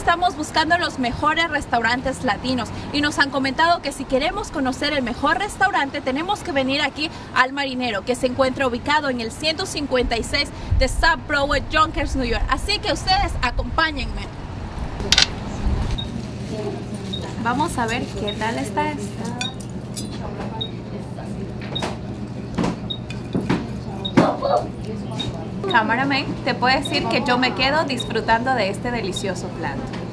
estamos buscando los mejores restaurantes latinos y nos han comentado que si queremos conocer el mejor restaurante tenemos que venir aquí al Marinero, que se encuentra ubicado en el 156 de South Broadway, Yonkers, New York. Así que ustedes acompáñenme. Vamos a ver qué tal está esta. Cameraman, te puedo decir que yo me quedo disfrutando de este delicioso plato.